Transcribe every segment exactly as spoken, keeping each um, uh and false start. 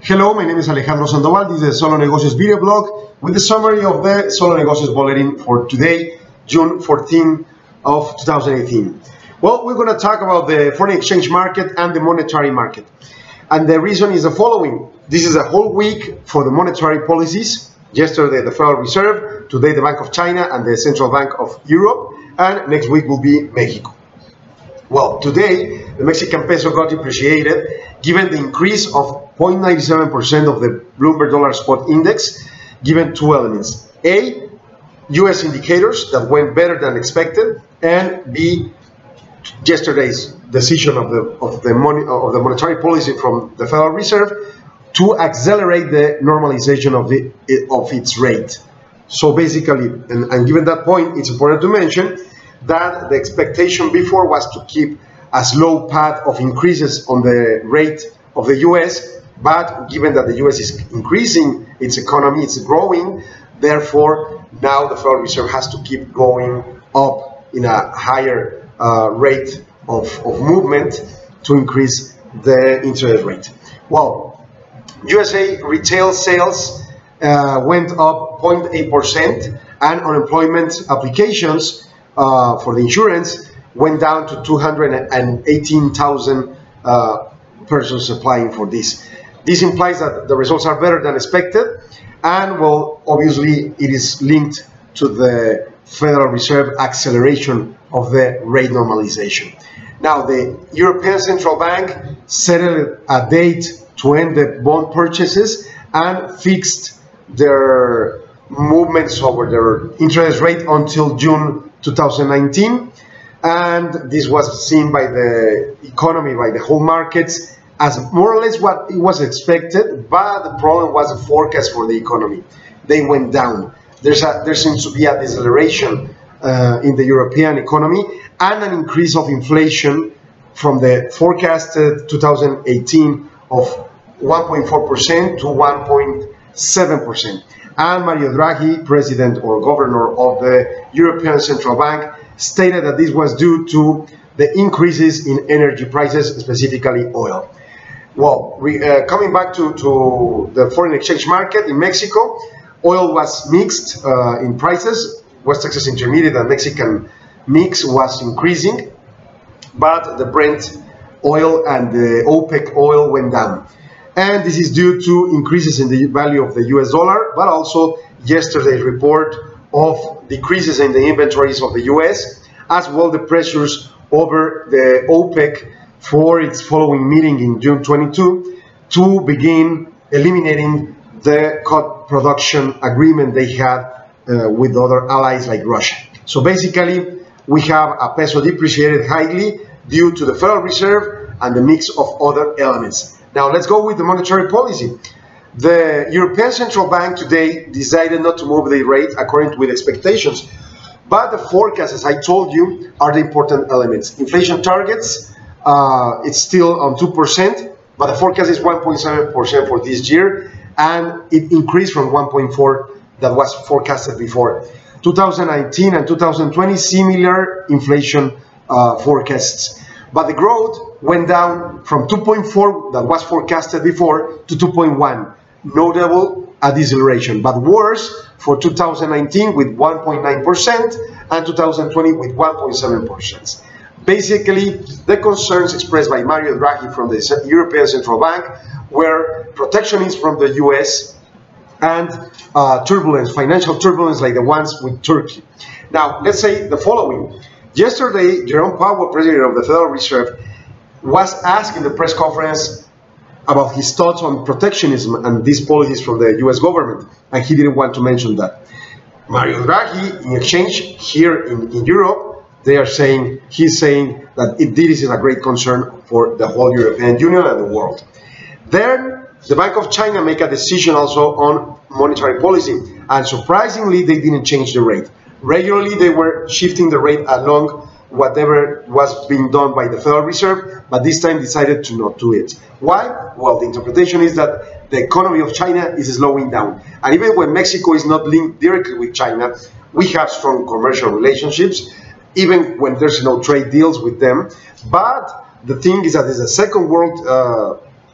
Hello, my name is Alejandro Sandoval. This is the Solo Negocios video blog with the summary of the Solo Negocios Bulletin for today, June fourteenth of two thousand eighteen. Well, we're going to talk about the foreign exchange market and the monetary market. And the reason is the following. This is a whole week for the monetary policies. Yesterday, the Federal Reserve, today, the Bank of China and the Central Bank of Europe, and next week will be Mexico. Well, today, the Mexican peso got depreciated given the increase of zero point nine seven percent of the Bloomberg Dollar Spot Index, given two elements. A, U S indicators that went better than expected, and B, yesterday's decision of the of the money of the monetary policy from the Federal Reserve to accelerate the normalization of the of its rate. So basically, and, and given that point, it's important to mention that the expectation before was to keep a slow path of increases on the rate of the U S, but given that the U S is increasing its economy, it's growing, therefore now the Federal Reserve has to keep going up in a higher uh, rate of, of movement to increase the interest rate. Well, U S A retail sales uh, went up zero point eight percent, and unemployment applications Uh, for the insurance went down to two hundred eighteen thousand uh, persons applying for this. This implies that the results are better than expected, and well, obviously it is linked to the Federal Reserve acceleration of the rate normalization. Now, the European Central Bank set a date to end the bond purchases and fixed their movements over their interest rate until June two thousand nineteen, and this was seen by the economy, by the whole markets, as more or less what it was expected, but the problem was the forecast for the economy. They went down. There's a, there seems to be a deceleration uh, in the European economy and an increase of inflation from the forecasted two thousand eighteen of one point four percent to one point seven percent. And Mario Draghi, president or governor of the European Central Bank, stated that this was due to the increases in energy prices, specifically oil. Well, we, uh, coming back to, to the foreign exchange market in Mexico, oil was mixed uh, in prices. West Texas Intermediate and Mexican mix was increasing, but the Brent oil and the OPEC oil went down. And this is due to increases in the value of the U S dollar, but also yesterday's report of decreases in the inventories of the U S, as well the pressures over the OPEC for its following meeting in June twenty-second to begin eliminating the cut production agreement they had uh, with other allies like Russia. So basically, we have a peso depreciated highly due to the Federal Reserve and the mix of other elements. Now, let's go with the monetary policy. The European Central Bank today decided not to move the rate according with expectations, but the forecasts, as I told you, are the important elements. Inflation targets, uh, it's still on two percent, but the forecast is one point seven percent for this year, and it increased from one point four that was forecasted before. two thousand nineteen and two thousand twenty, similar inflation uh, forecasts. But the growth went down from two point four that was forecasted before to two point one, notable a deceleration, but worse for two thousand nineteen with one point nine percent and two thousand twenty with one point seven percent. Basically, the concerns expressed by Mario Draghi from the European Central Bank were protectionism from the U S and uh, turbulence, financial turbulence like the ones with Turkey. Now, let's say the following. Yesterday, Jerome Powell, president of the Federal Reserve, was asked in the press conference about his thoughts on protectionism and these policies from the U S government, and he didn't want to mention that. Mario Draghi, in exchange, here in, in Europe, they are saying, he's saying that it, this is a great concern for the whole European Union and the world. Then, the Bank of China make a decision also on monetary policy, and surprisingly, they didn't change the rate. Regularly, they were shifting the rate along whatever was being done by the Federal Reserve, but this time decided to not do it. Why? Well, the interpretation is that the economy of China is slowing down. And even when Mexico is not linked directly with China, we have strong commercial relationships, even when there's no trade deals with them. But the thing is that it's a second world uh,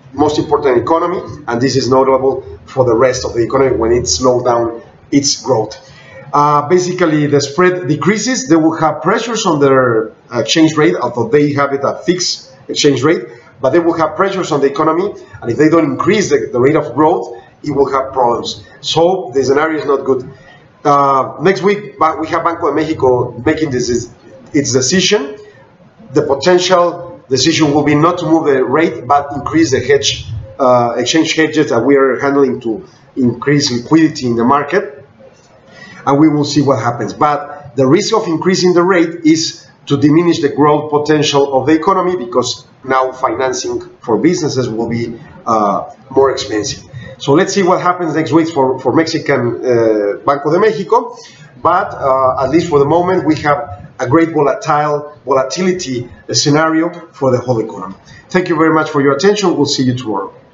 most important economy, and this is notable for the rest of the economy when it slows down its growth. Uh, basically, the spread decreases. They will have pressures on their exchange rate, although they have it at fixed exchange rate, but they will have pressures on the economy, and if they don't increase the, the rate of growth, it will have problems. So the scenario is not good. Uh, next week, we have Banco de Mexico making this its decision. The potential decision will be not to move the rate, but increase the hedge, uh, exchange hedges that we are handling to increase liquidity in the market, and we will see what happens. But the risk of increasing the rate is to diminish the growth potential of the economy, because now financing for businesses will be uh, more expensive. So let's see what happens next week for, for Mexican uh, Banco de Mexico. But uh, at least for the moment, we have a great volatile volatility scenario for the whole economy. Thank you very much for your attention. We'll see you tomorrow.